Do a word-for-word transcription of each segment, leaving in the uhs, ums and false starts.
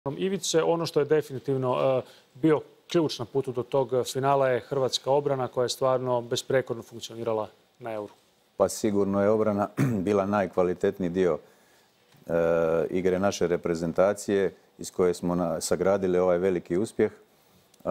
Ivice. Ono što je definitivno bio ključ na putu do tog finala je hrvatska obrana koja je stvarno besprekorno funkcionirala na Euru. Pa sigurno je obrana bila najkvalitetniji dio e, igre naše reprezentacije iz koje smo na, sagradili ovaj veliki uspjeh. E,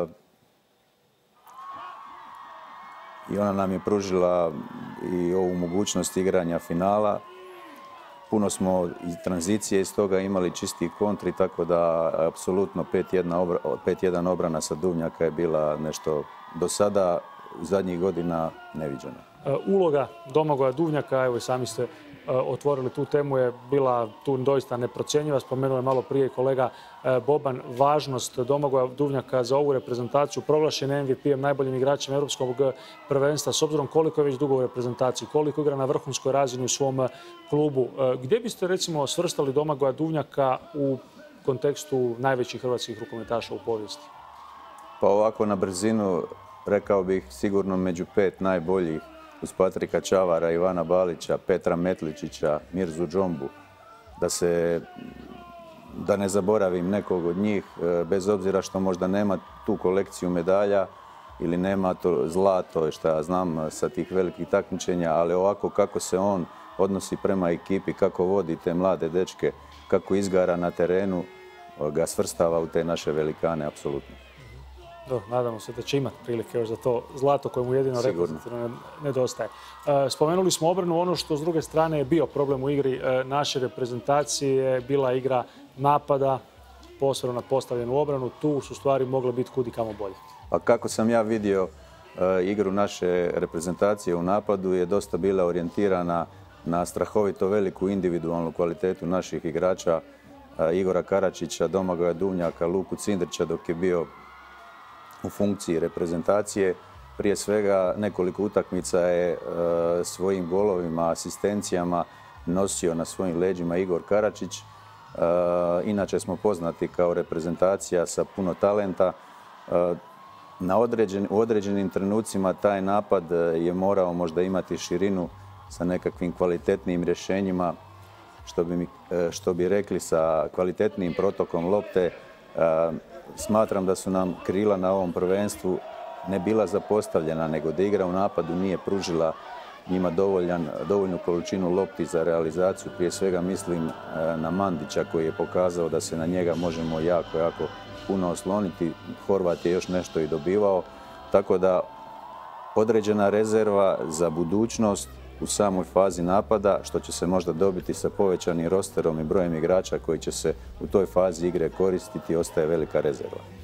I ona nam je pružila i ovu mogućnost igranja finala. Puno smo iz tranzicije iz toga imali čistih kontri, tako da apsolutno pet jedan obrana sa Duvnjaka je bila nešto do sada u zadnjih godina neviđeno. Uloga Domagoja Duvnjaka, evo i sami ste otvorili tu temu, je bila tu doista neprocjenjiva. Spomenuo je malo prije kolega Boban važnost Domagoja Duvnjaka za ovu reprezentaciju. Proglašen M V P-em, najboljim igračem europskog prvenstva, s obzirom koliko je već dugo u reprezentaciji, koliko igra na vrhunskoj razini u svom klubu. Gdje biste recimo svrstali Domagoja Duvnjaka u kontekstu najvećih hrvatskih rukometaša u povijesti? Pa ovako na brzinu rekao bih sigurno među pet najboljih, uz Patrika Čavara, Ivana Balića, Petra Metličića, Mirzu Džombu, da se, da ne zaboravim nekog od njih, bez obzira što možda nema tu kolekciju medalja ili nema to zlato, što ja znam sa tih velikih takmičenja, ali ovako kako se on odnosi prema ekipi, kako vodi te mlade dečke, kako izgara na terenu, ga svrstava u te naše velikane, apsolutno. Do, nadamo se da će imati prilike još za to zlato koje mu jedino reprezentativno nedostaje. Spomenuli smo obranu, ono što s druge strane je bio problem u igri naše reprezentacije je bila igra napada, posebno na postavljenu obranu. Tu su stvari mogle biti kud i kamo bolje. Pa kako sam ja vidio igru naše reprezentacije u napadu je dosta bila orijentirana na strahovito veliku individualnu kvalitetu naših igrača, Igora Karačića, Domagoja Duvnjaka, Luku Cindrića dok je bio u funkciji reprezentacije. Prije svega nekoliko utakmica je e, svojim golovima, asistencijama nosio na svojim leđima Igor Karačić. E, inače smo poznati kao reprezentacija sa puno talenta. E, na određen, u određenim trenucima taj napad je morao možda imati širinu sa nekakvim kvalitetnijim rješenjima, što bi, mi, što bi rekli sa kvalitetnijim protokom lopte. E, Smatram da su nam krila na ovom prvenstvu ne bila zapostavljena, nego da igra u napadu nije pružila njima dovoljan, dovoljnu količinu lopti za realizaciju. Prije svega mislim na Mandića koji je pokazao da se na njega možemo jako, jako puno osloniti. Horvat je još nešto i dobivao, tako da određena rezerva za budućnost u samoj fazi napada, što će se možda dobiti sa povećanim rosterom i brojem igrača koji će se u toj fazi igre koristiti, ostaje velika rezerva.